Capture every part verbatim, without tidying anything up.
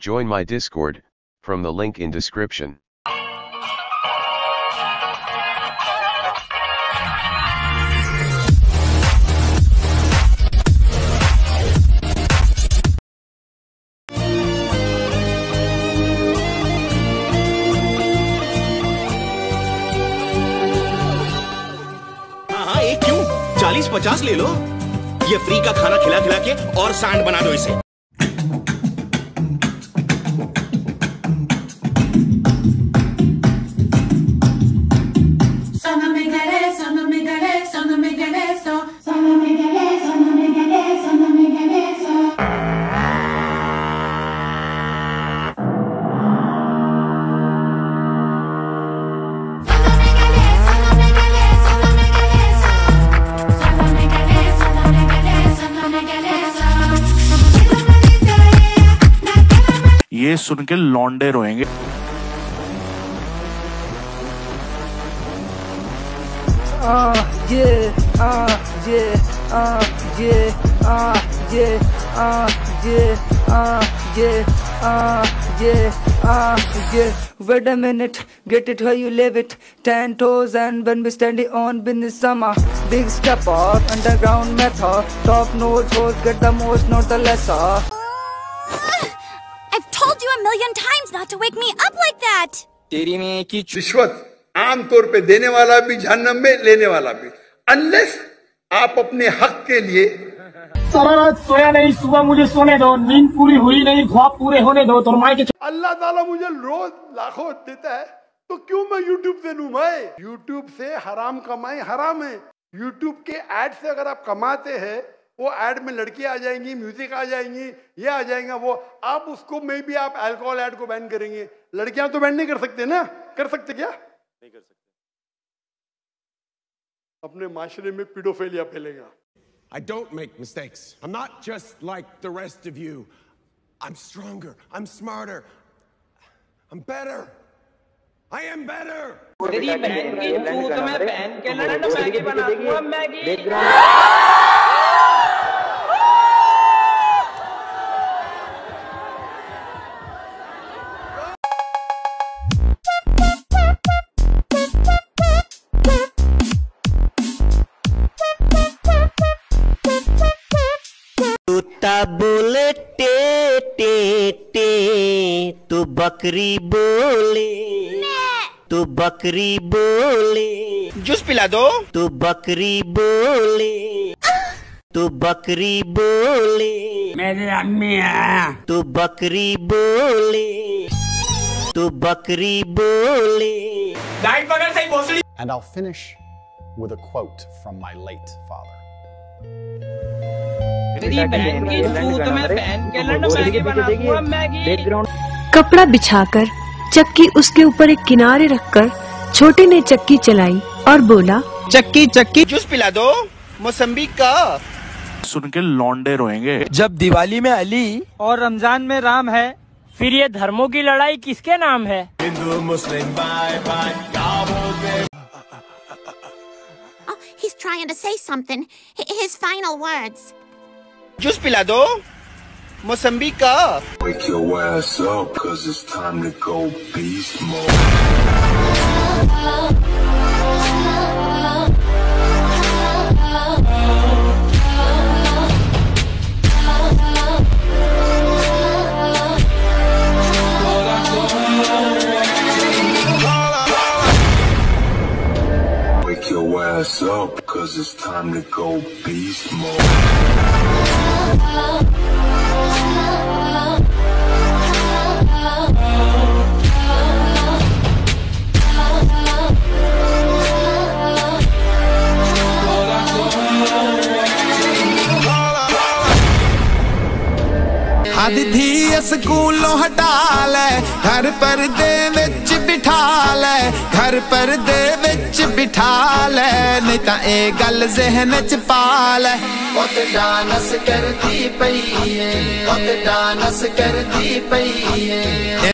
Join my Discord, from the link in description. हाँ एक क्यों चालीस पचास ले लो, ये फ्री का खाना खिला खिला के और सांड बना दो इसे। ये सुन के लौंडे रोएंगे। आ ये आ ये आ ये आ ये आ ये आ ये आ ये आ ये wait a minute, get it how you live it. Ten toes and when we standing on business summer. Big step up, underground method. Top notch hoes get the most, not the lesser. I've told you a million times not to wake me up like that. तेरी में की रिश्वत आमतौर पे देने वाला भी जहन्नम में, लेने वाला भी, अनलेस आप अपने हक के लिए। सारा रात सोया नहीं, सुबह मुझे सोने दो, नींद पूरी हुई नहीं, ख्वाब पूरे होने दो। तो माई के अल्लाह ताला मुझे रोज लाखों देता है, तो क्यों मैं यूट्यूब से लूं? मैं यूट्यूब से हराम कमाई हराम है। यूट्यूब के एड से अगर आप कमाते हैं, वो एड में लड़कियां आ जाएंगी, म्यूजिक आ जाएंगी, ये आ जाएगा वो, आप उसको में भी आप अल्कोहल एड को बैन करेंगे। लड़कियां तो बैन नहीं कर सकते ना? कर सकते क्या? नहीं कर सकते। अपने माशरे में पीडोफिलिया फैलेगा। I don't make mistakes. I'm not just like the rest of you. I'm stronger. I'm smarter. I'm better. I am better. तेरी बहन की चूत में पहन के लड़न मैगी बनाऊंगा मैगी। तोता बोले टे टे टे, तो बकरी बोले, तो बकरी बोले, जूस पिला दो, तो बकरी बोले, तो बकरी बोले, मेरे अम्मी है, तो बकरी बोले, तो बकरी बोले। डाइट पकड़ सही भोसड़ी। And I'll finish with a quote from my late father. तेरी बहन की चूत में पहन के लड़न मैगी बनाऊंगा मैगी। कपड़ा बिछाकर चक्की उसके ऊपर एक किनारे रखकर छोटे ने चक्की चलाई और बोला, चक्की चक्की जूस पिला दो, मौसम्बी का। सुन के लौंडे रोएंगे। जब दिवाली में अली और रमजान में राम है, फिर ये धर्मों की लड़ाई किसके नाम है? Hindu Muslim bye bye He's trying to say something. His final words. Juice पिला दो, मौसम्बी का। Wake your ass up, cause it's time to go beast mode. Wake your ass up, cause it's time to go beast mode. आदि थी स्कूलों हटा ले, घर परदे विच बिठा ले, घर परदे विच बिठा ले, नहीं तां ए गल ज़हन च पा ले। ओ ते डांस करदी पई है, ओ ते डांस करदी पई है।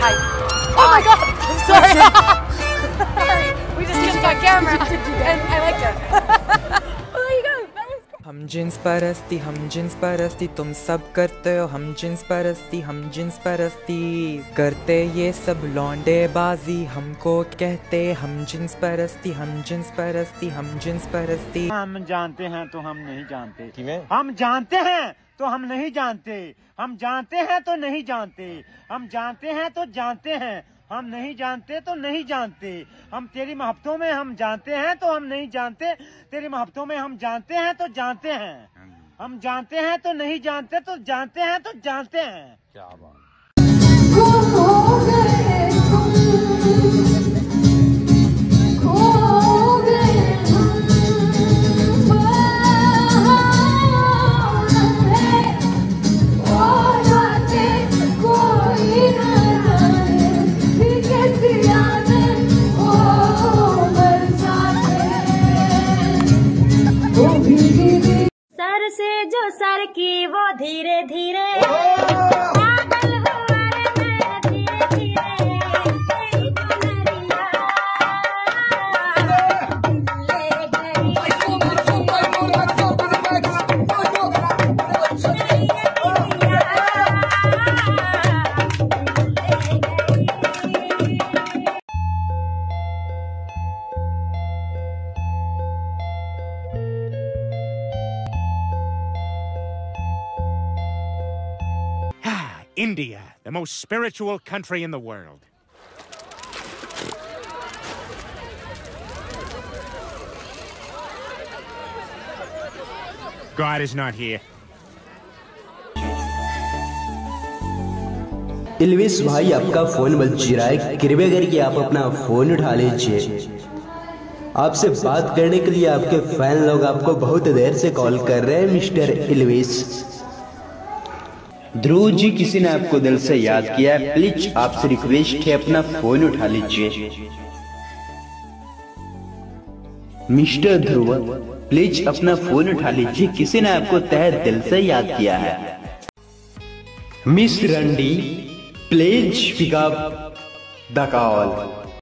Hi. Oh my God. Sorry. Sorry. We just kissed on camera, and I liked it. Well, there you go. हम जिन्स परस्ती हम जिन्स परस्ती तुम सब करते हो हम जिन्स परस्ती हम जिन्स परस्ती करते ये सब लौंडे बाजी हमको कहते हम जिन्स परस्ती हम जिन्स परस्ती हम जिन्स परस्ती। हम जानते हैं तो हम नहीं जानते, हम जानते हैं तो हम नहीं जानते, हम जानते हैं तो नहीं जानते, हम जानते हैं तो जानते हैं, हम नहीं जानते तो नहीं जानते, हम तेरी मोहब्बतों में हम जानते हैं तो हम नहीं जानते, तेरी मोहब्बतों में हम जानते हैं तो जानते हैं, हम जानते हैं तो नहीं जानते तो जानते हैं तो जानते हैं। क्या बात। सर से जो सर की वो धीरे धीरे पागल हुआ रे मैं धीरे धीरे तेरी दुल्हनिया ले गई। India, the most spiritual country in the world. God is not here. Elvis भाई आपका फोन बज रहा है, कृपया करके आप अपना फोन उठा लीजिए। आपसे बात करने के लिए आपके फैन लोग आपको बहुत देर से कॉल कर रहे हैं मिस्टर इल्विस। ध्रुव जी, किसी ने आपको दिल से याद किया है, प्लीज आपसे रिक्वेस्ट है अपना फोन उठा लीजिए। मिस्टर ध्रुव, प्लीज अपना फोन उठा लीजिए, किसी ने आपको तहे दिल से याद किया है। मिस रंडी, please pick up the call.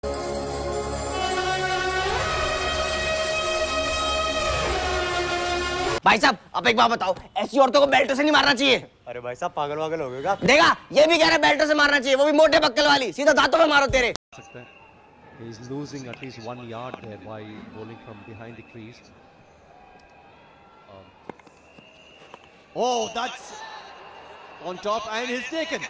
भाई साहब, आप एक बात बताओ, ऐसी औरतों को बेल्टों से नहीं मारना चाहिए। अरे भाई साहब, पागल वागल हो गए। देखा, ये भी कह रहा है बेल्टों से मारना चाहिए, वो भी मोटे बक्कल वाली, सीधा दांतों में मारो तेरे। He's losing at least one yard there by bowling from behind the crease. Um, oh, that's on top and he's taken.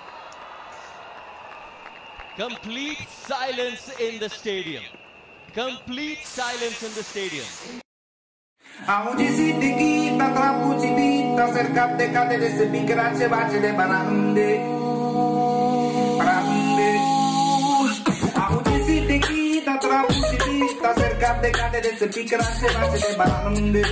Complete silence in the stadium. Complete silence in the stadium. Aonde si te quita, trapuci vita, cercate cade de se picrace bace de barande. Barande. Aonde si te quita, trapuci vita, cercate cade de se picrace bace de barande.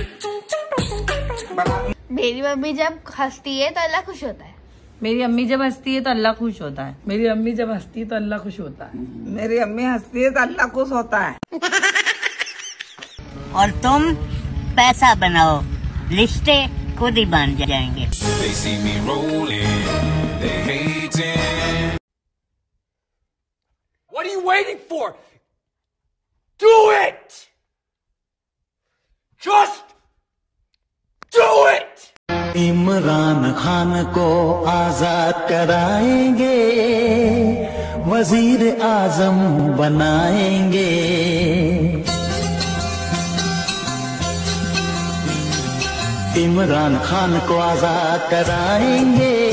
मेरी mummy जब हंसती है तो अल्लाह खुश होता है। मेरी अम्मी जब हंसती है तो अल्लाह खुश होता है। मेरी अम्मी जब हंसती है तो अल्लाह खुश होता है। मेरी अम्मी हंसती है तो अल्लाह खुश होता है। और तुम पैसा बनाओ, लिस्टे खुद ही बन जाएंगे। They see me rolling, they hating. What are you waiting for? Do it! Just do it! Imran Khan को आजाद कराएंगे, वजीर आजम बनाएंगे। इमरान खान को आजाद कराएंगे,